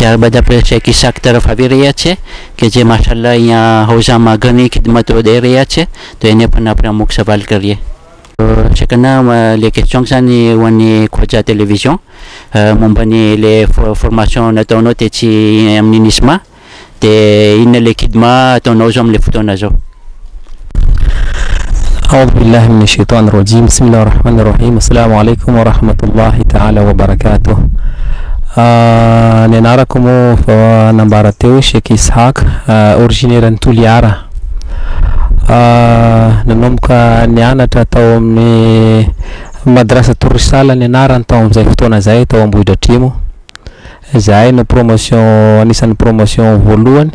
ત્યારબાદ આપણે શેખ ઇસાક તરફ આવી રહ્યા છે કે જે માશાલ્લાહ અહીંયા હૌઝામાં ઘણી ખિદમતો દઈ રહ્યા છે, તો એને પણ આપણે અમુક સવાલ કરીએ. Sekarang question ni wani koja television membani le formation atau noteci amnisma te ina le khidma atau nozom le futona zo. أعوذ بالله من الشيطان الرجيم بسم الله الرحمن الرحيم السلام عليكم ورحمة الله تعالى وبركاته. نناركم فنبارتيو شيخ إسحاق أورجينيران توليارا nanomboka nianatra tao amin'ny madrasatul risala nianarana tao amin'izay fotoana zay tao Ambohitra Atrimo. Zahay no promotion anisan'ny promotion voalohany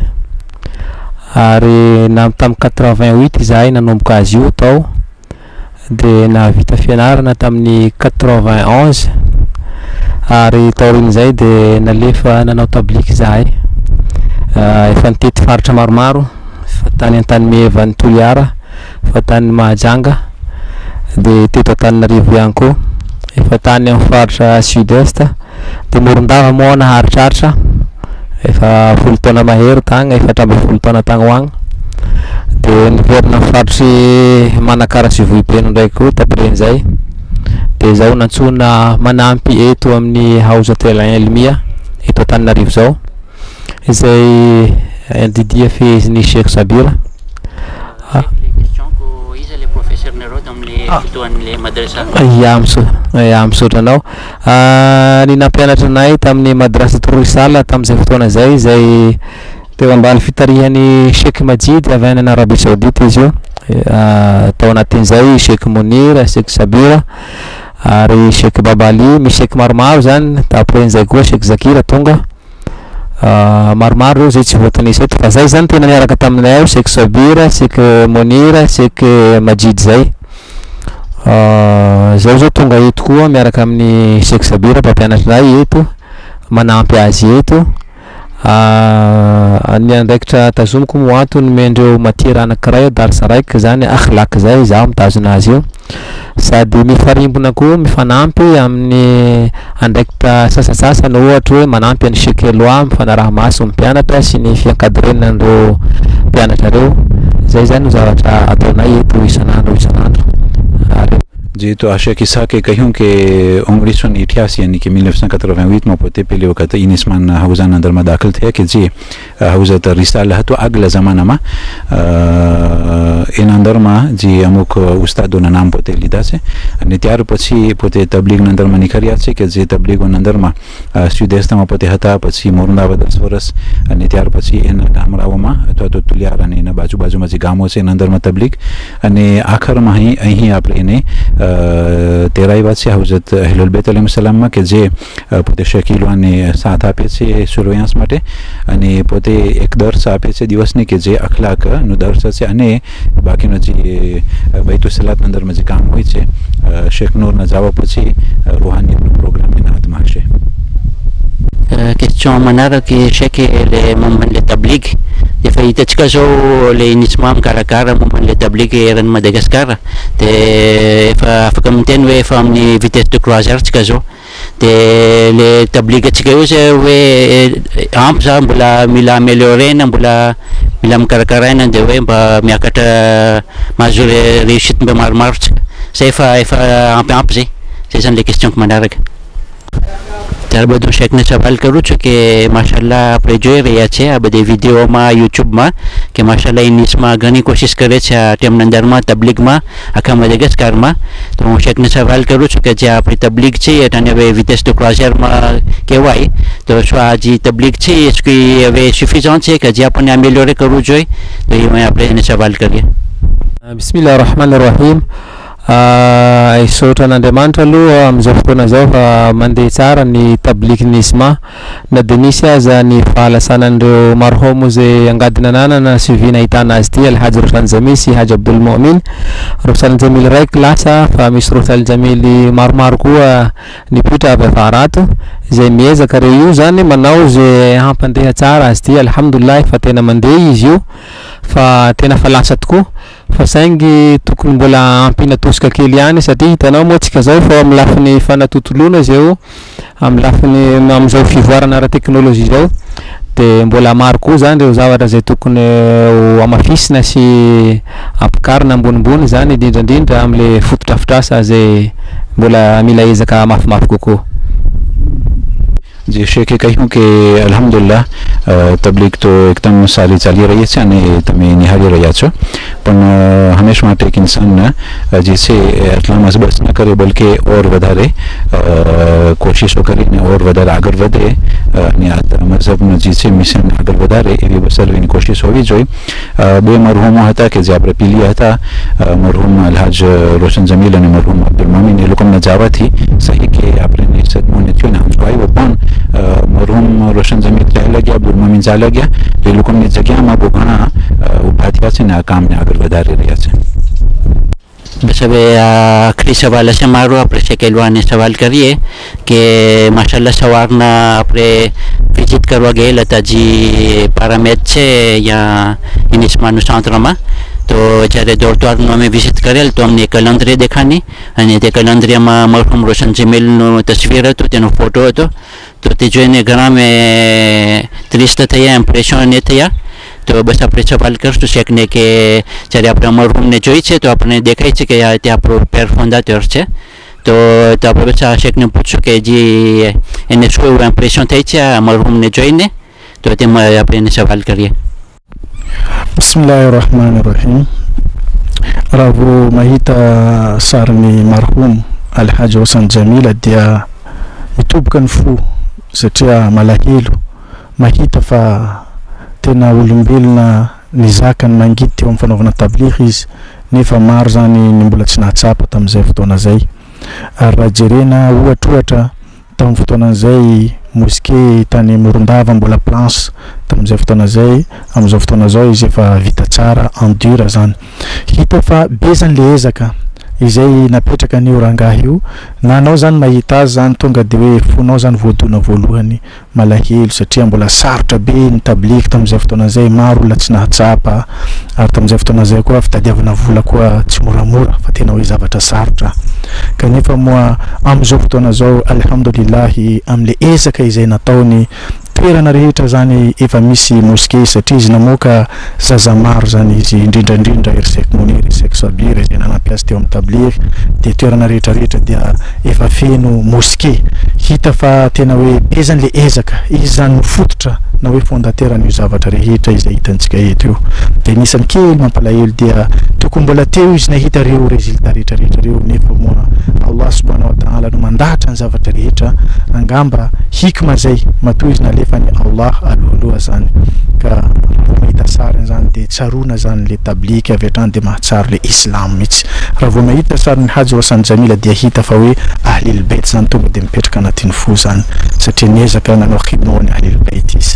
ary tamin'ny 88 zahay nanomboka azy io tao dia nahavita fianarana tamin'ny 91 ary taorin'izay dia nalefa nanao tabliky zahay efa nitety faritra maromaro tany an-tany Mevany Toliara fa tany Mahajanga dia teto Antananarivo ihany koa efa tany amin'ny faritra sud-est dia Morondava moa naharitraritra efa 10 taona mahery tagny 4 taona tagny hoagny dia niverina amin'ny faritry Manakara Vohibeno ndraiky koa tapiren'izay dia zaho nantsona manampy eto amin'ny Hauzatul Ilmia eto Antananarivo zao izay didia fezin'ny Sheikh Sabira. Ya misotranao ny nampianatra anay tamin'ny madrasatul risala tamin'izay fotoana zay teo ambany fitarihan'ny Sheikh Majid avy any Arabia Saoudite izy io tao anatin'izay Sheikh Munir, Sheikh Sabira ary Sheikh Babali, misy Sheikh maromaro zany taporen'izay koa Sheikh Zakira tonga maromaro zay tsy voatanisy eto fa zay zany tena niaraka taminay Sheikh Sabira, Sheikh Munira, Sheikh Majid zay. Zaho zao tonga eto koa miaraka amin'ny Sheikh Sabira mpampianatrinay eto manampy azy eto. Ny andraikitra tazomiko moa antony mendreo matiera anankiray darsa raiky zany akhlaq zay zaho mitazona azy io sady mifarimbona koa mifanampy amin'ny andraikitra sasasasany ohatra hoe manampy any Sheikh Eloa mifanaraha maso mpianatra sy ny fiankadirenan'ireo mpianatra reo. Zay zany zavatra ataonay eto isanandro. Jeito Sheikh Ishaq kahun ke umri sun इतिहास यानी कि 1988 में पोते पहले वक्त इनिस्मान हाउजान अंदर में दाखिल थे कि जी हाउज़त रिसाला तो अगला ज़माना में इन अंदर में जी अमुक उस्तादों ने नाम पोते लिदा से नित्यार पछी पोते तबलीग अंदर में निखरिया से कि जी तबलीग अंदर में सुदेस्ता में पोते हता पछी मोरंदा बदस वरस नित्यार पछी इन डामराव में तो तुलियार ने न बाजू बाजू में जी गामों से अंदर में तबलीग अने आखिर में ही आप इन्हें 13 वर्ष हजरत अहलुल बैत अलैहिस्सलाम માં કે જે પોતે શકીલોને સાથ આપે છે સુરવ્યાસ માટે અને પોતે એક દર્શ આપે છે દિવસની કે જે અખલાક નું દર્શ છે અને બાકીનો જે બૈતુલ સલાત અંદરમાં જે કામ હોય છે શેખ નૂરના જવાબ પછી રૂહાનીનો પ્રોગ્રામ એના હાથમાં હશે. Question manara que Sheikh le mamman le tabligh de faita chikazo le inismam karakara mamman le tabligh eran Madagascar te fa fakamten we famni vitesse de croisière chikazo te le tabligh chikazo we amsa bula mila améliorer na bula mila karakara na de we ba miakata majure réussite be marmar c'est fa ampe c'est ça les questions que manara. ત્યારબાદ હું શેખને સવાલ કરું છું કે માશાલ્લાહ આપણે જોઈ રહ્યા છે આ બધી વિડીયોમાં યુટ્યુબમાં કે માશાલ્લાહ ઇનિસમાં ઘણી કોશિશ કરે છે આ ટેમના અંદરમાં તબલીગમાં આખા મદાગાસ્કારમાં. તો હું શેખને સવાલ કરું છું કે જે આપણી તબલીગ છે એને હવે વિદેશ ટુ ક્રોઝિયરમાં કહેવાય તો શું આ જે તબલીગ છે એ હવે સફિશન્ટ છે કે જે આપણને અમેલિયોરે કરવું જોઈએ તો એ આપણે એને સવાલ કરીએ. Bismillah rahman rahim. Isotra n'Andriamanitra aloha amin'izao fotoana zao fa mandeha tsara ny tablikinisma na dia misy aza ny fahalasanan'ireo marhomo zay angadina anana suivi nahitana azy ty Alhaji Rosal Jamil sy Haji Abdul Mu'min. Rosal Jamil raiky lasa fa misy Rosal Jamil maromaro koa nipoitra avy afarato izay miezaka reo io zany manao zay hampandeha tsara azy ty alhamdulillah fa tena mandeha izy io fa tena fa lasa tokoa fa saingy tokony mbola ampina bosika kely ihany satria hitanao moa tsika zao fa amin'ny lafiny fanatotoloana zao amin'ny lafiny amin'izao fivoarana ara-teknôlôjia zao de mbola maro koa zany ireo zavatra zay tokony amafisina sy ampikarina ambonimbony zany indrindrandrindra amin'le fotodrafitrasa zay mbola mila ezaka mafimafy kokoa. Je sais que quelqu'un qui alhamdulillah tabligh to ektam sali jalira yatsy any tami ni halira yatso पण हमेशा માટે એક इंसान જે છે એટલામાં જ બસ ન કરે બલકે ઓર વધારે કોશિશો કરીને ઓર વધારે આગળ વધે અને આ મઝહબનો જે છે મિશન આગળ વધારે એવી બસલવીની કોશિશ હોવી જોઈએ. બે મરહુમો હતા કે જે આપણે પીલિયા હતા મરહુમ અલહાજ રોશન જમીલ અને મરહુમ અબ્દુલ મામીન એ લોકોના જવાથી સહી કે આપણે સદમોને થયો ને આમ જો આવ્યો પણ મરહુમ રોશન જમીલ ચાલ્યા ગયા અબ્દુલ મામીન ચાલ્યા ગયા એ લોકોની જગ્યામાં બહુ ઘણા ઊભા થયા છે ને આ કામને આગળ વધારી રહ્યા છે. બસ હવે આખરી સવાલ હશે મારો. આપણે શેકેલવાને સવાલ કરીએ કે માશાલ્લાહ સવારના આપણે વિઝિટ કરવા ગયેલા હતા જે પારામેચ છે અહીંયા ઇનિસ્માનું સાંતરામાં તો જ્યારે દોડદ્વારનું અમે વિઝિટ કરેલ તો અમને કલંદરી દેખાની અને તે કલંદરીમાં મરહુમ રોશન જમીલનું તસવીર હતું તેનો ફોટો હતો તો તે જોઈને ઘણા મેં ત્રીસ્ત થયા ઇમ્પ્રેશન એ થયા. તો બસ આપણે સવાલ કરશું શેખને કે જ્યારે આપણે મરહુમને જોઈ છે તો આપણને દેખાય છે કે તે આપણો પેર ફોન્દાટર છે તો આપણે બસ આ શેખને પૂછશું કે જે એને શું એવું ઇમ્પ્રેશન થઈ છે આ મરહુમને જોઈને તો તેમાં આપણે એને સવાલ કરીએ. Bismillahirrahmanirrahim. Rabu mahita sarni marhum Alhaji Hassan Jamila dia itubkan fu satria malahilo mahita fa tena olombelona nizakan mangity eo amin'ny fanaovana tabligh izy nefa maro zany ny mbola tsy nahatsapa tamin'izay fotoana zay ary raha jerena ohatrohatra tamin'ny fotoanan'izay mosquée tany Morondava mbola planche tamin'izay fotoana zay amin'izao fotoana zao izy efa vita tsara en dur zany hita fa be zany le ezaka izay napetraka ny rangahy io na anao zany mahita azy zany tonga de hoe fonao zany voadona voalohany malahelo satria mbola sarotra be ny tabligh tamin'izay fotoana zay maro olona tsy nahatsapa ary tamin'izay fotoana zay koa fitadiavana vola koa tsy moramora fa tena hoe zavatra sarotra kanefa moa amin'izao fotoana zao alhamdulillahi amin'le ezaka izay nataony toerana rehetra zany efa misy mosquée satria izy namoaka zaza maro zany izy indrindrandrindra irsek monir irsek sabir izay nanampiasa teo amin'ny tabligh de toerana rehetrarehetra dia efa feno mosquée hita fa tena hoe be zany le ezaka izy zany mifototra na hoe fondateur ny zavatra rehetra izay hitantsika eto io de nisany kely mampalahelo dia tokony mbola teo izy nahita reo resultat rehetrarehetra reo nefa moa Allah subhanahu wa ta'ala no mandahatra ny zavatra rehetra angamba hikma zay matoa izy nalefa ny Allah alohaloha zany ka mahita sariny zany de tsarona zany le tabligh avy hatrany de mahatsaro le islam mihitsy raha vao mahita sariny Haji Hassan Jamila dia hita fa hoe ahlil bait zany tonga de mipetraka anatin'ny fo zany satria niezaka nanao khidma ny ahlil bait izy.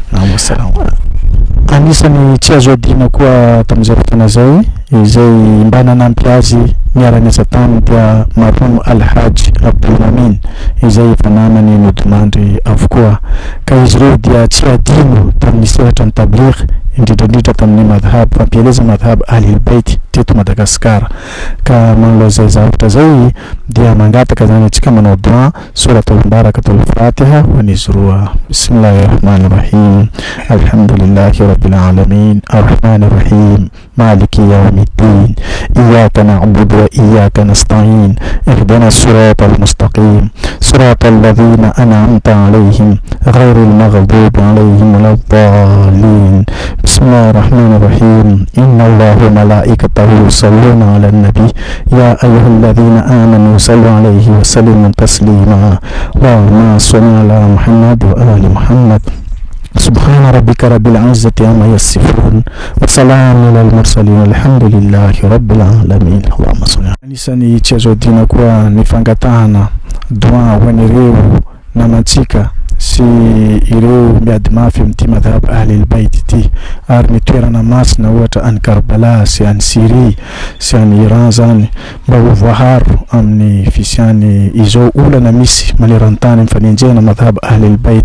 Anisany tsy azo adina koa tamin'izay fotoana zay izay mba nanampy azy niara-niasa taminy dia marhum Alhaji Abdul Mamin izay efa namany nodimandry avokoa ka izy ireo dia tsy adino tamin'ny sehatra ny tabligh indrindrandrindra tamin'ny madhhab fampieleza madhhab ahlil bait teto Madagasikara ka manao zay zavatra zay dia mangataka zany atsika manao dua suratul barakatul fatiha ho an'izy roa. Bismillahirrahmanirrahim alhamdulillahi rabbil alamin arrahmanir rahim maliki yawmiddin iyyaka na'budu wa iyyaka nasta'in ihdinas siratal mustaqim siratal ladzina an'amta 'alaihim ghairil maghdubi 'alaihim waladdallin. Bismillahirrahmanirrahim innallaha wa malaikatahu yusalluna 'alan nabi ya ayyuhalladzina amanu sallu 'alaihi wa sallimu taslima Allahumma shalli 'ala Muhammad wa ali Muhammad. Subhana rabbika rabbil izzati amma yasifun wa salamun alal mursalin walhamdulillahi rabbil alamin. Allahumma salli. Anisany tsy azo adina koa ny fangatahana dua ho an'ireo namantsika sy ireo miady mafy amin'ity madhhab ahlil bait ity ary ny toerana masina ohatra any Karbala sy any Syrie sy any Iran zany mba ho voaharo amin'ny fisiany izao olana misy maneran-tany mifanenjehana madhhab ahlil bait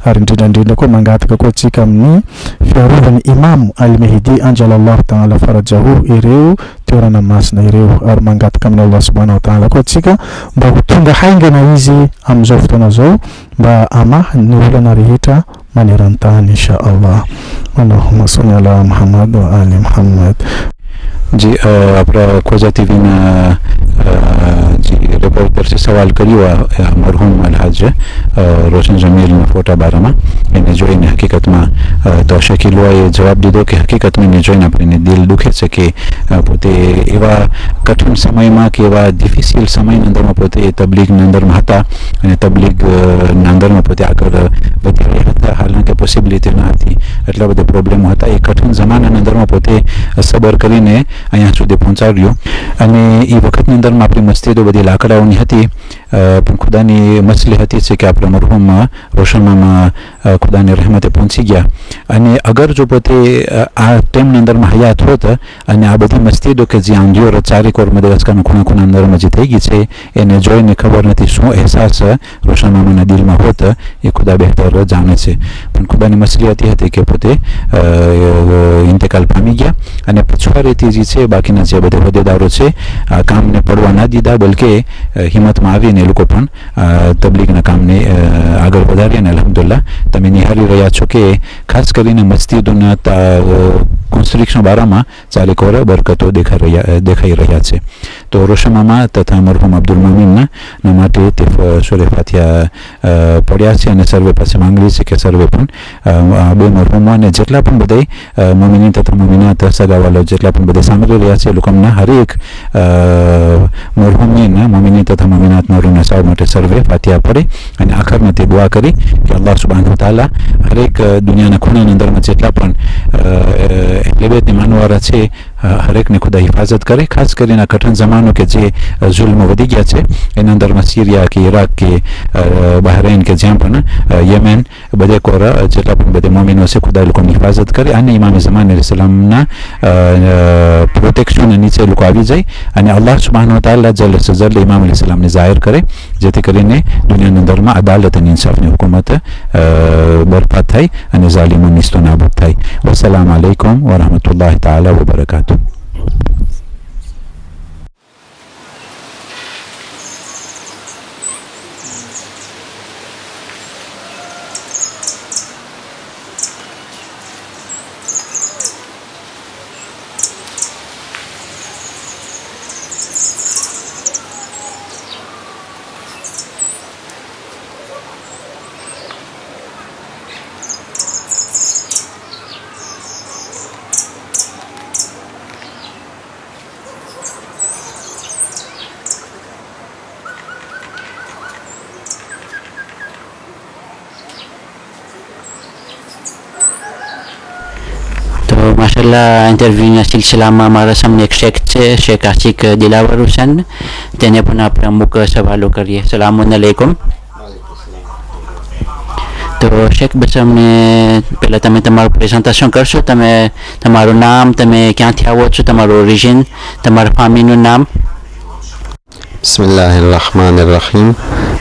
ary indrindrandrindra koa mangataka koa tsika amin'ny fiarovany imam al-Mahdi anjalallahu ta'ala farajahu ireo toerana masina ireo, ary mangataka amin'ny Allah subhanahu wa ta'ala koa tsika mba ho tonga haingana izy amin'izao fotoana zao mba amahany ny olana rehetra maneran-tany insha Allah. Allahumma salli ala Muhammad wa ali Muhammad. जी अपना खोजा TV में जी reporter से सवाल करी हुआ मरहूम अलहाज रोशन जमील ने फोटा बारे में इन्हें जो इन हकीकत में तो शकील हुआ ये जवाब दे दो कि हकीकत में ने जो इन अपने दिल दुखे से कि पोते एवा कठिन समय में कि एवा डिफिसिल समय नंदर में पोते तबलीग नंदर में हता અને તબલીગ નાંદરમાં પોતે આગળ વધી રહ્યા હતા, હાલાંકि પોસિબિલિટી ન હતી, એટલા બધા પ્રોબ્લેમ હતા. એ કઠિન જમાનાની અંદરમાં પોતે સબર કરીને અહીંયા સુધી પહોંચાડ્યો. અને એ વખતની અંદરમાં આપણી મસ્જિદો બધી લાકડાઓની હતી, પણ ખુદાની મસલી હતી છે કે આપણા મરહૂમ રોશનમાં ખુદાની રહેમતે પહોંચી ગયા. અને અગર જો પોતે આ ટાઈમની અંદરમાં હયાત હોત અને આ બધી મસ્જિદો કે જે આંધીઓ ચારેક ઓર મદરસ્કાના ખૂણા ખૂણા અંદરમાં જે થઈ ગઈ છે એને જોઈને ખબર નથી શું અહેસાસ રોશન મામાના દિલમાં હોત, એ ખુદા બહેતર જાણે છે. પણ ખુદાની મસલિયત હતી કે પોતે ઇન્તકાલ પામી ગયા અને પછવારેથી જે છે બાકીના જે બધા હોદ્દેદારો છે આ કામને પડવા ના દીધા, બલકે હિંમતમાં આવીને એ લોકો પણ તબલીગના કામને આગળ વધાર્યા. અને અલ્હમ્દુલિલ્લાહ તમે નિહાળી રહ્યા છો કે ખાસ કરીને મસ્જિદોના કન્સ્ટ્રક્શન બારામાં ચાલીક ઓર બરકતો દેખાઈ રહ્યા છે. તો રોશન મામા તથા મરહૂમ અબ્દુલ મામીનના માટે તે સૂરે ફાતિહા પડ્યા છે અને સર્વે પાસે માંગવી છે કે સર્વે પણ બે મરહૂમો અને જેટલા પણ બધા મોમિની તથા મોમિનાત સગાવાલો જેટલા પણ બધા સાંભળી રહ્યા છે એ લોકોના હરેક મરહૂમીના મોમિની તથા મોમિનાતના રૂના સાવ માટે સર્વે ફાતિહા પડે અને આખરમાં તે દુઆ કરી કે અલ્લાહ સુબ્હાનહુ તાલા હરેક દુનિયાના ખૂણાની અંદરમાં જેટલા પણ લેબેતની માનવાળા છે હરેકને ખુદા હિફાજત કરે. ખાસ કરીને કઠિન જમાનો કે જે જુલ્મ વધી ગયા છે એના અંદરમાં સિરિયા કે ઇરાક કે બહરેન કે જ્યાં પણ યમેન બધે કોરા જેટલા પણ બધે મોમિનો છે ખુદા લોકોની હિફાજત કરે અને ઇમામ ઝમાન અલૈહિસ્સલામના પ્રોટેક્શન નીચે લોકો આવી જાય અને અલ્લાહ સુબ્હાનહુ વ તઆલા જલ્દ સે જલ્દ ઇમામ અલૈહિસ્સલામને જાહેર કરે, જેથી કરીને દુનિયાની અંદરમાં અદાલત અને ઇન્સાફની હુકુમત બરપા થાય અને ઝાલિમો નિસ્તો નાબૂદ થાય. વસ્સલામુ અલૈકુમ વ રહમતુલ્લાહિ તઆલા વ બરકાતુહુ. माशाल्लाह इंटरव्यूના સિલસિલામાં અમારા સામે એક શેખ છે, શેખ આશિક દિલાવર હુસૈન, તેને પણ આપણે અમુક સવાલો કરીએ. સલામુન અલૈકુમ. તો શેખ બસ અમને પહેલાં તમે તમારું પ્રેઝન્ટેશન કરશો, તમે તમારું નામ, તમે ક્યાંથી આવો છો, તમારું ઓરિજિન, તમારા ફેમિલીનું નામ. બિસ્મિલ્લાહિર્રહમાનિર્રહીમ.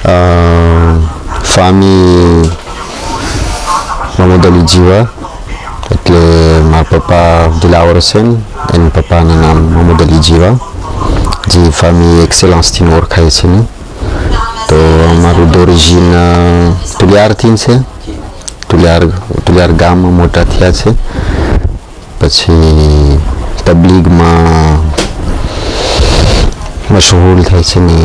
ફામી મોહમ્મદ અલી જીવા, એટલે મારા પપ્પા દિલાવર હુસૈન અને પપ્પાનું નામ મોહમ્મદ અલી જીવા, જે ફામી એક્સેલન્સથી ઓળખાય છે ને. તો અમારું ઓરિજિન તુલિયારથી છે, તુલિયાર ગામમાં મોટા થયા છે. પછી તબલીગમાં મશહૂર થાય છે ને.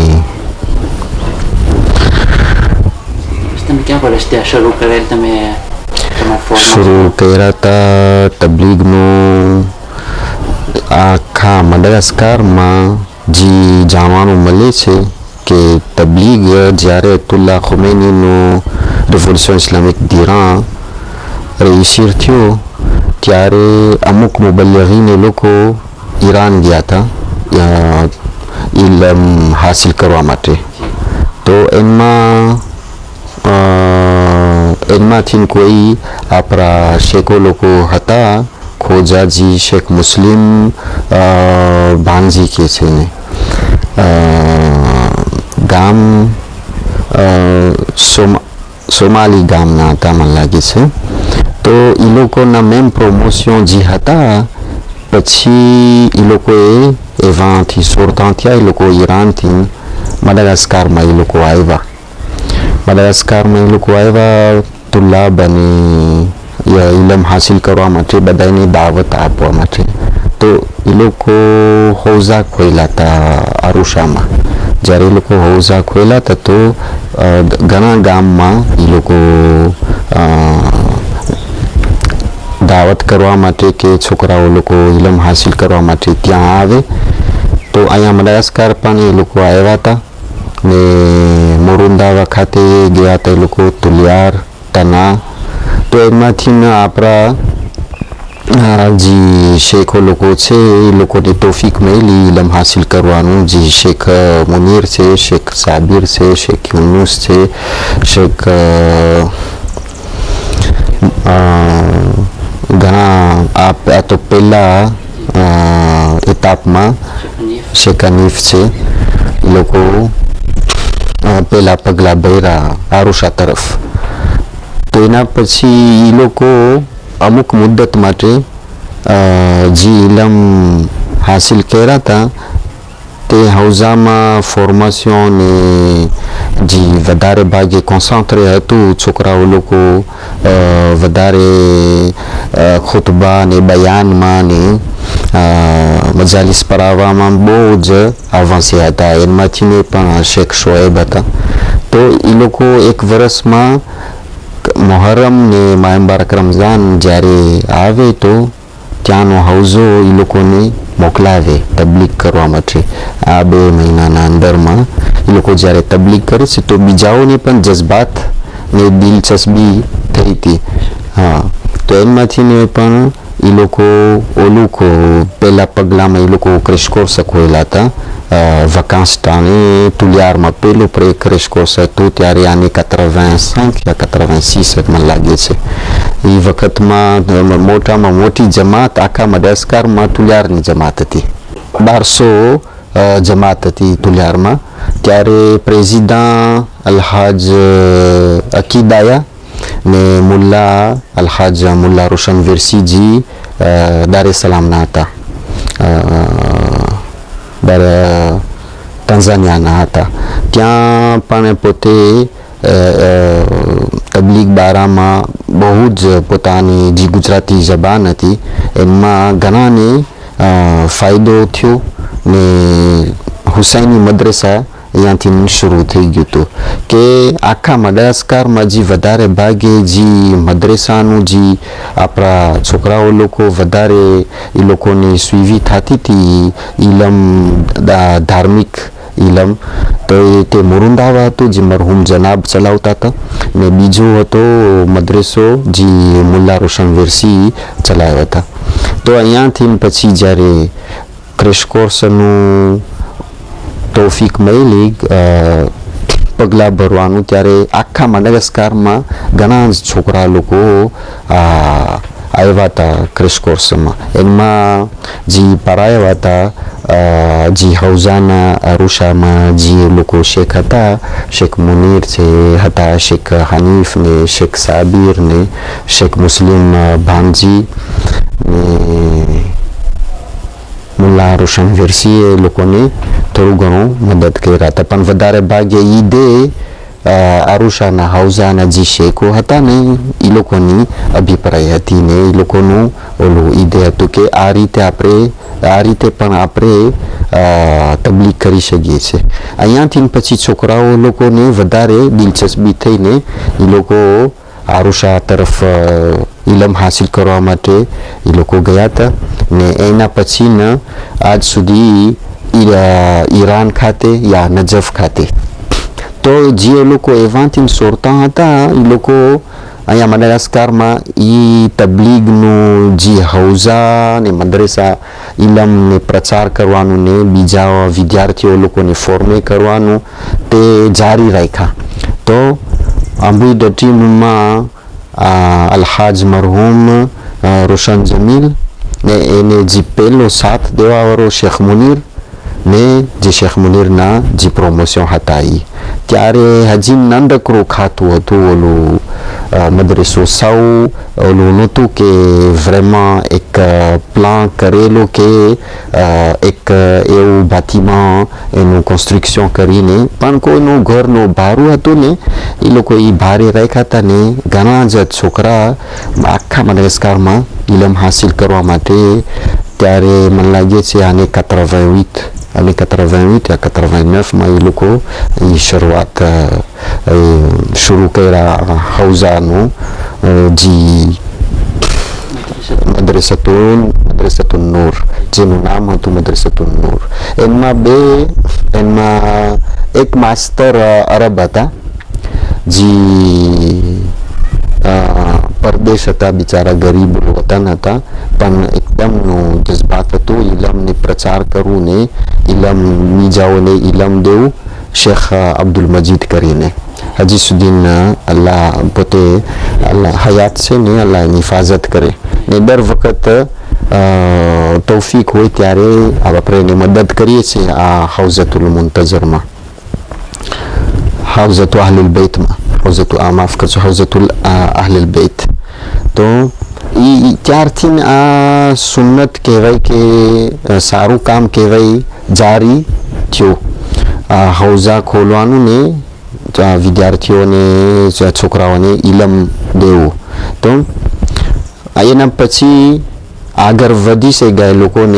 તમે ક્યાં વર્ષથી શરૂ કરેલ? તમે શરૂ કર્યા હતા તબલીગનું આખા મડગાસ્કરમાં જે જાણવાનું મળે છે કે તબલીગ જ્યારે અયતુલ્લાહ ખોમેનીનું રિવોલ્યુશન ઇસ્લામિક ધીરાણ રેશિર થયો ત્યારે અમુક મુબલ્લિગીન લોકો ઈરાન ગયા હતા ઇલ્મ હાસિલ કરવા માટે. તો એમાંથી કોઈ આપણા શેખો લોકો હતા, ખોજાજી શેખ મુસ્લિમ ભાનજી કે છે ને, ગામ સોમાલી ગામના હતા મને લાગે છે. તો એ લોકોના મેમ પ્રોમોશન જે હતા પછી એ લોકોએ એવાથી સોરતા થયા. એ લોકો ઈરાનથી મડાગાસ્કારમાં એ લોકો આવ્યા. મડાગાસ્કારમાં એ લોકો આવ્યા તુલાબ અને ઇલમ હાસિલ કરવા માટે બધાને દાવત આપવા માટે. તો એ લોકો હૌઝા ખોયેલા હતા આરુષામાં. જ્યારે એ લોકો હૌઝા ખોયેલા હતા તો ઘણા ગામમાં એ લોકો દાવત કરવા માટે કે છોકરાઓ લોકો ઇલમ હાસિલ કરવા માટે ત્યાં આવે. તો અહીંયા મડાગાસ્કાર પણ એ લોકો આવ્યા હતા ને મોરુંદાવા ખાતે ગયા હતા એ લોકો, તુલિયાર, તના. તો એમાંથી આપણા જે શેખો લોકો છે એ લોકોને તોફીક મળી ઇલમ હાસિલ કરવાનું. જે શેખ મુનીર છે, શેખ સાબિર છે, શેખ યુનુસ છે, શેખ ઘણા આ તો પહેલા એતાપમાં શેખ હનીફ છે. એ લોકો પહેલા પગલા ભર્યા આરુષા તરફ. તો એના પછી એ લોકો અમુક મુદ્દત માટે જે ઇલમ હાસિલ કર્યા હતા તે હૌઝામાં ફોર્મેશન ને જે વધારે ભાગે કોન્સન્ટ્રે હતું. છોકરાઓ લોકો વધારે ખુતબા ને બયાનમાં ને મજાલિસ પરાવવામાં બહુ જ આવાસ્યા હતા. એમાંથી પણ શેખ શોએબ હતા. તો એ લોકો એક વર્ષમાં મોહરમ ને માહ મુબારક રમઝાન જ્યારે આવે તો ત્યાંનો હૌઝો એ લોકોને મોકલાવે તબલીગ કરવા માટે. આ 2 મહિનાના અંદરમાં એ લોકો જ્યારે તબલીગ કરે છે તો બીજાઓને પણ જજ્બાત ને દિલચસ્પી થઈ હતી. હા, તો એમાંથી પણ એ લોકો ઓલું પહેલા પગલામાં એ લોકો ક્રેશ કોર્સ ખોયેલા હતા. વકાંસ ટાણે તુલિયારમાં પહેલું ક્રેશ કોર્સ હતું ત્યારે આને 85 યા 86 મને લાગે છે. એ વખતમાં મોટામાં મોટી જમાત આખા મડાગાસ્કારમાં તુલિયારની જમાત હતી. 1200 જમાત હતી તુલિયારમાં. ત્યારે પ્રેસિડન્ટ અલહાજ અકીદાયા ને મુલ્લા અલહાજ મુલ્લા રોશન વિરસીજી દાર es salaamના હતા, તાન્ઝાનિયાના હતા. ત્યાં પણ પોતે તબલીગ બારામાં બહુ જ પોતાની જે ગુજરાતી જબાન હતી એમાં ઘણાને ફાયદો થયો ને હુસૈની મદ્રસા અહીંયાથી શરૂ થઈ ગયું હતું કે આખા મડાગાસ્કારમાં જે વધારે ભાગે જે મદ્રસાનું જે આપણા છોકરાઓ લોકો વધારે એ લોકોની સુવી થતી હતી ઇલમ, ધાર્મિક ઇલમ. તો તે મોરુંદાવા હતું જે મરહુમ જનાબ ચલાવતા હતા ને બીજો હતો મદ્રસો જે મુલ્લા રોશન વિરસી ચલાવ્યા હતા. તો અહીંયાથી પછી જ્યારે ક્રેશ કોર્સનું તોફીક મળી પગલાં ભરવાનું ત્યારે આખા મડાગાસ્કારમાં ઘણા છોકરા લોકો આવ્યા હતા ક્રેશ કોર્સમાં. એમાં જે પરાયા હતા જે હૌઝાના આરુષામાં જે લોકો શેખ હતા, શેખ મુનીર છે હતા, શેખ હનીફ ને શેખ સાબિર ને શેખ મુસ્લિમ ભાનજી ને મુલ્લા રોશન વિરસી એ લોકોને થોડું ઘણું મદદ કર્યા હતા. પણ વધારે ભાગે ઈદે આરુષાના હૌઝાના જે શેખો હતા ને એ લોકોની અભિપ્રાય હતી ને એ લોકોનું ઓલું ઈદે હતું કે આ રીતે પણ આપણે તબલીગ કરી શકીએ છીએ. અહીંયાથી પછી છોકરાઓ લોકોને વધારે દિલચસ્પી થઈને એ લોકો આરુષા તરફ ઇલમ હાસિલ કરવા માટે એ લોકો ગયા હતા ને એના પછીના આજ સુધી ઈરાન ખાતે યા નજફ ખાતે. તો જે લોકો એવાથી સોરતા હતા એ લોકો અહીંયા મડાગાસ્કારમાં એ તબલીગનું જે હૌઝા ને મદ્રસા ઇલમને પ્રચાર કરવાનું ને બીજા વિદ્યાર્થીઓ લોકોને ફોર્મે કરવાનું તે જારી રાખ્યા. તો આંબી ટીમમાં અલહાજ મરહુમ રોશન જમીલ ને એને જે પહેલો સાથ દેવાવાળો શેખ મુનીર ને જે શેખ મુનીરના જે પ્રોમોશન હતા એ ત્યારે હજી નાનકડું ખાતું હતું ઓલું મદ્રેસો. સૌ ઓલું નહોતું કે vraiment એક પ્લાન કરેલો કે એક એવું બાતીમાં એનું કન્સ્ટ્રક્શન કરીને, પણ કોઈનું ઘરનું ભારું હતું ને એ લોકો એ ભારે રાખ્યા હતા ને ઘણા જ છોકરા આખા મડગાસ્કરમાં ઇલમ હાસિલ કરવા માટે. ત્યારે મને લાગે છે આને 88 અને 88 યા 89માં એ લોકો એ શરૂઆત શરૂ કર્યા હૌઝાનું જી મદ્રેસતુન નૂર, જેનું નામ હતું મદ્રેસતુન નૂર. એમાં એક માસ્તર અરબ હતા જી પરદેશ હતા, બિચારા ગરીબ વતન હતા, પણ એકદમનું જજ્બાત હતું ઇલમને પ્રચાર કરવું ને બીજાઓને ઇલમ દેવું. શેખ અબ્દુલ મજીદ કરીને હજી સુધી અલ્લાહ પોતે હયાત છે ને અલ્લાહ એની હિફાજત કરે ને દર વખત તૌફીક હોય ત્યારે આપણે એને મદદ કરીએ છીએ આ હૌઝતુલ મુંતઝરમાં, હૌઝતુ અહલુલ બેતમાં, માફ કરજો, હૌઝતુલ અહલુલ બેત. તો એ ત્યારથી આ સુન્નત કહેવાય કે સારું કામ કહેવાય જારી થયું આ હૌઝા ખોલવાનું ને વિદ્યાર્થીઓને છોકરાઓને ઇલમ દેવું. તો એના પછી આગળ વધી છે ગયા લોકોને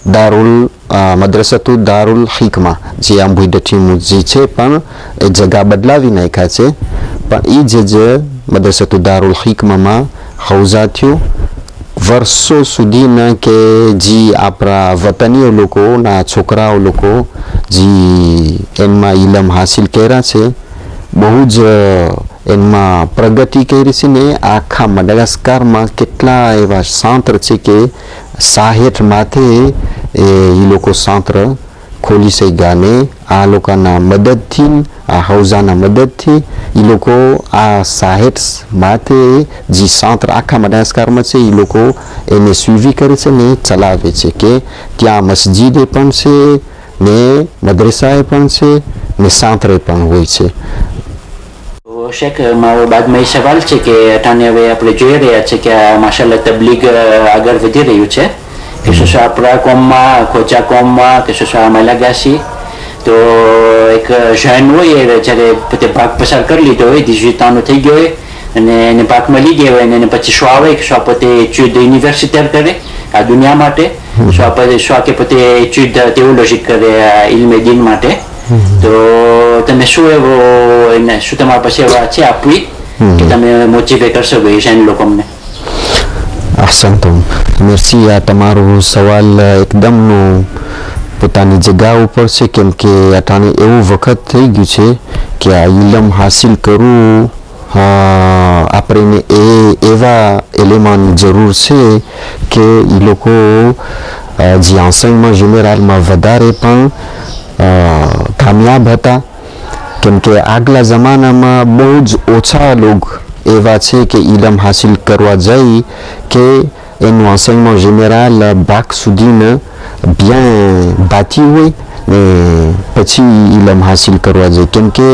મદ્રસતુ દારુલ હિકમા જે આંબુડઠીનું જે છે પણ એ જગા બદલાવી નાખ્યા છે, પણ એ જ મદ્રસતુ દારુલ હિકમામાં હૌઝા થયું વર્ષો સુધીના કે જે આપણા વતનીઓ લોકોના છોકરાઓ લોકો જે એમાં ઇલમ હાસિલ કર્યા છે, બહુ જ એમાં પ્રગતિ કરી છે ને આખા મડગાસ્કરમાં કેટલા એવા સાંત્ર છે કે 60 માથે એ લોકો સાંત્ર ખોલી છે ગાને આ લોકોના મદદથી, આ હૌઝાના મદદથી એ લોકો આ 60 માથે જે સાંત્ર આખા મડગાસ્કરમાં છે એ લોકો એને સ્વીવી કરે છે ને ચલાવે છે કે ત્યાં મસ્જિદે પણ છે ને મદ્રેસાએ પણ છે ને સાંત્રે પણ હોય છે. શેખ, મારો બાદમાં એ સવાલ છે કે અટાણે હવે આપણે જોઈ રહ્યા છે કે આ માશાલ્લાહ તબલીગ આગળ વધી રહ્યું છે કે શું આપણા કોમમાં, ખોજા કોમમાં કે શું મલાગાસી તો એક જૈન હોય જ્યારે પોતે ભાગ પસાર કરી લીધો હોય, દિજતાનો થઈ ગયો હોય અને એને ભાગ મળી ગયો હોય અને એને પછી શું આવે કે શું પોતે ચુદ યુનિવર્સિટી કરે આ દુનિયા માટે, શું કે પોતે ચુદ થિયોલોજી કરે ઇલ્મે દીન માટે. તો તમે શું એવો એને શું તમારા પાસે એવા છે આપવી કે તમે મોટિવેટ કરશો ભાઈ જૈન લોકોને? અહસનતુમ, મેર્સી. આ તમારો સવાલ એકદમનું પોતાની જગ્યા ઉપર છે, કેમ કે અટાણે એવું વખત થઈ ગયું છે કે આ ઇલમ હાસિલ કરવું આપણે એવા એલિમાની જરૂર છે કે એ લોકો જે enseignement généralમાં વધારે પણ કામયાબ હતા, કેમ કે આગલા જમાનામાં બહુ જ ઓછા લોકો એવા છે કે ઇલમ હાસિલ કરવા જાય કે એનું enseignement général બાક સુધીને bien બાકી હોય ને પછી ઇલમ હાસિલ કરવા જાય, કેમ કે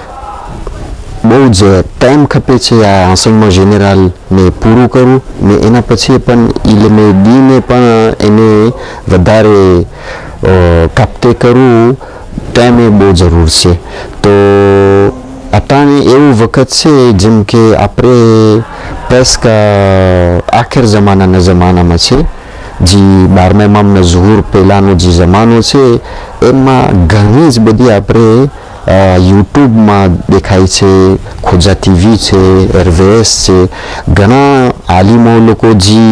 બહુ જ ટાઈમ ખપે છે આ enseignement général ને પૂરું કરવું ને એના પછી પણ ઇલ્મે દીને પણ એને વધારે કાપતે કરવું ટાઈમે બહુ જરૂર છે. તો અટાણે એવું વખત છે જેમ કે આપણે પ્રેસ્ક આખર જમાનામાં છે, જે 12મા ઇમામના ઝુહુર પહેલાંનો જે જમાનો છે એમાં ઘણી જ બધી આપણે યુટ્યુબમાં દેખાય છે, ખોજા ટીવી છે, RVS છે, ઘણા આલિમો લોકો જે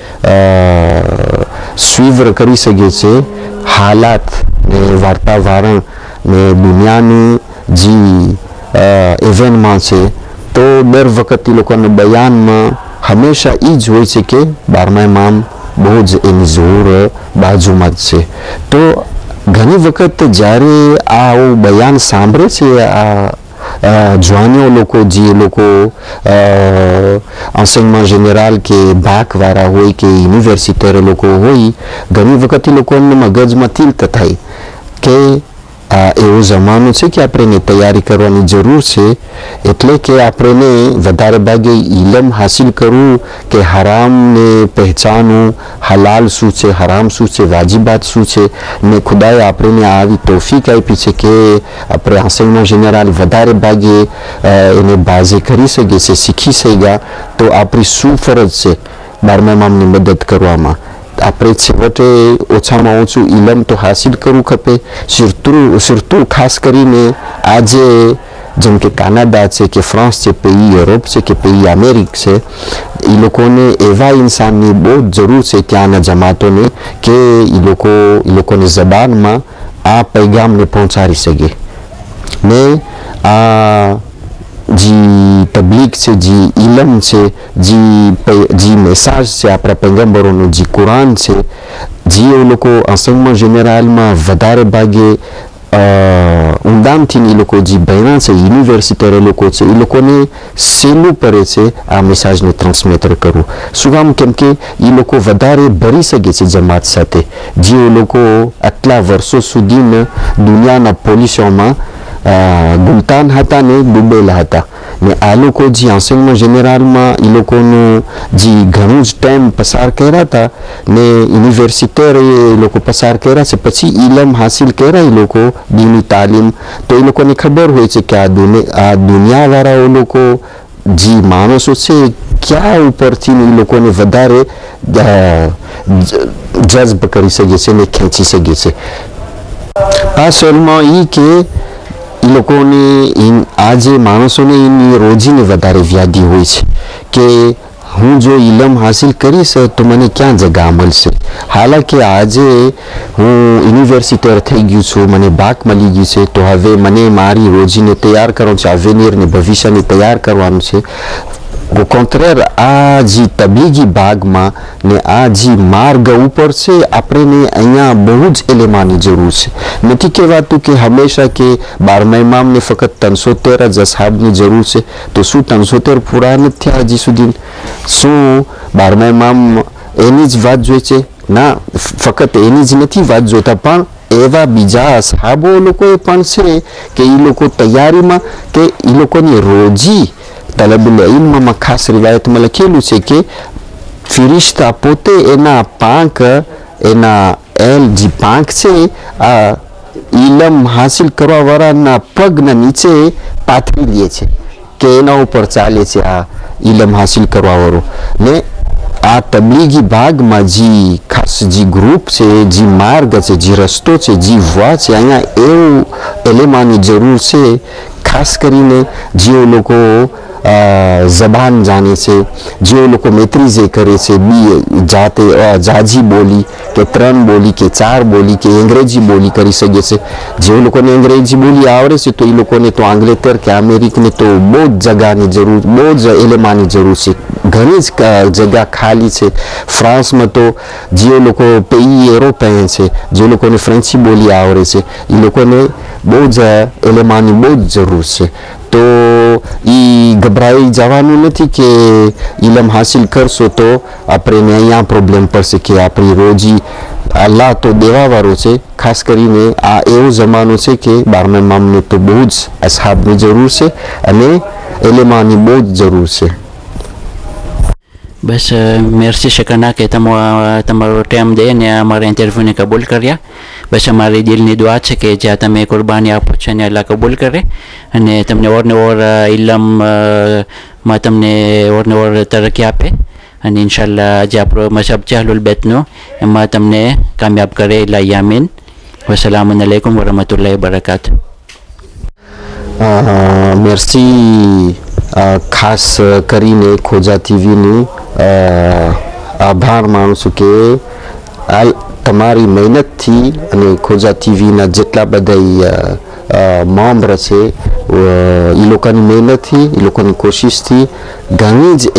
સ્વીવર કરી શકે છે હાલાત ને વાર્તાવરણ ને દુનિયાની જે ઇવેન્ટમાં છે. તો દર વખત એ લોકોના બયાનમાં હંમેશા એ જ હોય છે કે 12મા ઇમામ બહુ જ એની ઝુહુર બાજુમાં જ છે. તો ઘણી વખત જ્યારે આવું બયાન સાંભળે છે આ જવાનીઓ લોકો, જે લોકો enseignement général કે બાકવાળા હોય કે યુનિવર્સિટર લોકો હોય, ઘણી વખત એ લોકોના મગજમાં તિલ્ત થાય કે એવો જમાનો છે કે આપણે તૈયારી કરવાની જરૂર છે. એટલે કે આપણે વધારે ભાગે ઇલમ હાસિલ કરવું કે હરામને પહેચાનવું, હલાલ શું છે, હરામ શું છે, વાજિબાત શું છે. ને ખુદાએ આપણે આવી તોફીક આપી છે કે આપણે enseignement général વધારે ભાગે એને બાઝે કરી શકીએ છીએ, શીખી શક્યા. તો આપણી શું ફરજ છે 12મા ઇમામની મદદ કરવામાં. આપણે છેવટે ઓછામાં ઓછું ઇલમ તો હાસિલ કરવું ખપે. સુરતું ખાસ કરીને આજે જેમ કે કાનાડા છે કે ફ્રાન્સ છે, પેઈ યુરોપ છે કે પેઈ અમેરિક છે, એ લોકોને એવા ઇન્સાનની બહુ જ જરૂર છે ત્યાંના જમાતોને કે એ લોકોની જબાનમાં આ પૈગામને પહોંચાડી શકે. ને આ જી તબલીગ છે, જી ઇલમ છે, જી મેસાજ છે આપણા પૈગંબરોનું, જી કુરાન છે, જી એ લોકો enseignement généralમાં વધારે ભાગે ઊંડાણથી એ લોકો જે ભણ્યા છે, યુનિવર્સિટરી લોકો છે, એ લોકોને સહેલું પડે છે આ મેસાજને ટ્રાન્સમિટર કરવું. શું કામ? કેમ કે એ લોકો વધારે ભરી શકે છે જમાત સાથે. જે લોકો આટલા વર્ષો સુધી દુનિયાના પોલીસોમાં ગુલતાન હતા ને ડૂબેલા હતા, ને આ લોકો જે enseignement généralમાં એ લોકોનું જે ઘણું જ ટાઈમ પસાર કર્યા હતા ને યુનિવર્સિટરે એ લોકો પસાર કર્યા છે, પછી ઇલમ હાસિલ કર્યા એ લોકો દીની તાલીમ. તો એ લોકોને ખબર હોય છે કે આ દુનિયાવાળાઓ લોકો જે માણસો છે ક્યાં ઉપરથી એ લોકોને વધારે જજ્બ કરી શકે છે ને ખેંચી શકે છે. આ સલમાં એ કે એ લોકોને આજે માણસોને એની રોજીની વધારે વ્યાધિ હોય છે કે હું જો ઇલમ હાસિલ કરીશ તો મને ક્યાં જગા મળશે. હાલાકી આજે હું યુનિવર્સિટર થઈ ગયું છું, મને બાક મળી ગયું છે, તો હવે મને મારી રોજીને તૈયાર કરવાનું છે, અવેનિયરને ભવિષ્યને તૈયાર કરવાનું છે. કોન્ટ્રેર આ જે તબલીગી ભાગમાં ને આ જે માર્ગ ઉપર છે આપણે અહીંયા બહુ જ એલેમાની જરૂર છે. નથી કહેવાતું કે હંમેશા કે 12મા ઇમામને ફક્ત 313 જ અસહાબની જરૂર છે. તો શું 313 પૂરા નથી થયા હજી સુધી? શું 12મા ઇમામ એની જ વાત જોઈ છે? ના, ફક્ત એની જ નથી વાત જોતા, પણ એવા બીજા અસહાબો લોકોએ પણ છે કે એ લોકો તૈયારીમાં કે એ લોકોની રોજી તલબુલ ઇલ્મમાં ખાસ રિવાયતમાં લખેલું છે કે ફિરિશ્તા પોતે એના પાંખ, એના જે પાંખ છે આ ઇલમ હાસિલ કરવા વાળાના પગના નીચે પાથરી લે છે કે એના ઉપર ચાલે છે આ ઇલમ હાસિલ કરવા વાળો. ને આ તબલીગી ભાગમાં જે ખાસ જે ગ્રુપ છે, જે માર્ગ છે, જે રસ્તો છે, જે વા છે, અહીંયા એવું એલેમાની જરૂર છે. ખાસ કરીને જે લોકો જબાન જાણે છે, જે લોકો મેત્રીઝે કરે છે, જાતે જાજી બોલી કે 3 બોલી કે 4 બોલી કે અંગ્રેજી બોલી કરી શકે છે. જે લોકોને અંગ્રેજી બોલી આવડે છે તો એ લોકોને તો આંગ્લેતર કે અમેરિકને તો બહુ જ જગાની જરૂર, બહુ જ એલેમાની જરૂર છે. ઘણી જ જગા ખાલી છે. ફ્રાન્સમાં તો જે લોકો પેઈ યુરોપિયન છે, જે લોકોને ફ્રેન્ચી બોલી આવડે છે, એ લોકોને બહુ જ એલેમાની બહુ જ જરૂર છે. તો એ ગભરાઈ જવાનું નથી કે ઇલમ હાસિલ કરશો તો આપણે અહીંયા પ્રોબ્લેમ પડશે કે આપણી રોજી અલ્લાહ તો દેવાવાળો છે. ખાસ કરીને આ એવો જમાનો છે કે 12મા ઇમામને તો બહુ જ અસહાબની જરૂર છે અને એલેમાની બહુ જ જરૂર છે. બસ મેર્સી શકના કે તમારો ટાઈમ દઈને અમારા ઇન્ટરવ્યૂને કબૂલ કર્યા. બસ અમારી દિલની દુઆ છે કે જ્યાં તમે કુરબાની આપો છો ને અલ્લાહ કબૂલ કરે અને તમને ઓર ને ઓર ઇલમમાં તમને ઓર ને ઓર તરક્કી આપે અને ઇન્શાલ્લાહ જે આપણો મઝહબ છે અહલુલ બેતનો એમાં તમને કામયાબ કરે. ઇલાહી આમીન. વસલામુ અલૈકુમ વરહમતુલ્લાહિ વબરકાતુહ. મેર્સી ખાસ કરીને ખોજા ટીવીની આભાર માનું છું કે તમારી મહેનતથી અને ખોજા ટીવીના જેટલા બધા મેમ્બર છે એ લોકોની મહેનતથી, એ લોકોની કોશિશથી ઘણી જ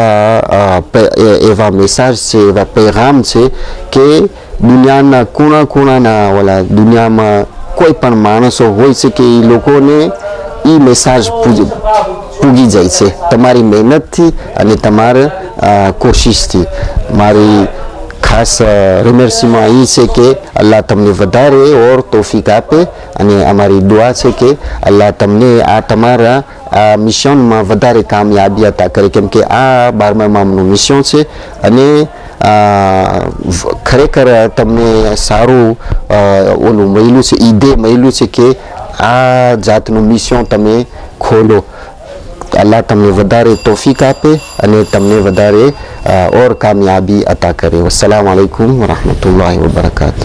એવા મેસેજ છે, એવા પેગામ છે કે દુનિયાના ખૂણા ઓલા દુનિયામાં કોઈ પણ માણસો હોય છે કે એ લોકોને એ મેસેજ પૂગી જાય છે તમારી મહેનતથી અને તમારા કોશિશથી. મારી ખાસ રિમર્સીમાં એ છે કે અલ્લાહ તમને વધારે ઓર તોફીક આપે અને અમારી દુઆ છે કે અલ્લાહ તમને આ તમારા મિશનમાં વધારે કામયાબી અતા કરે, કેમ કે આ 12મા ઇમામનું મિશન છે અને ખરેખર તમને સારું ઓલું મળ્યું છે, ઈદે મળ્યું છે કે આ જાતનું મિશન તમે ખોલો. અલ્લાહ તમને વધારે તોફીક આપે અને તમને વધારે ઓર કામયાબી અતા કરે. વસ્સલામુ અલૈકુમ વરહમતુલ્લાહિ વબરકાતુહ.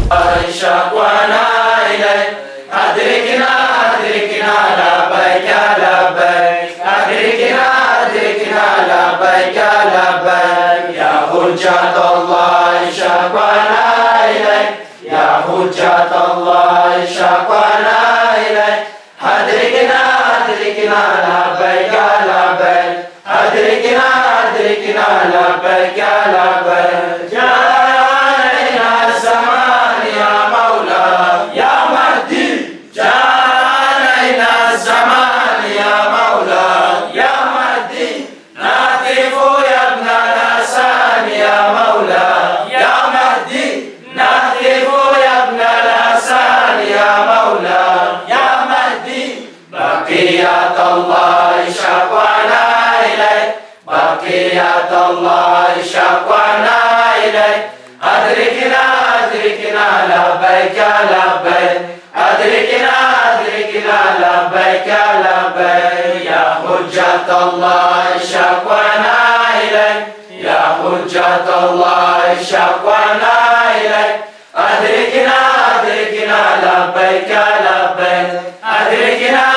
أدركنا لبيك لبيك أدركنا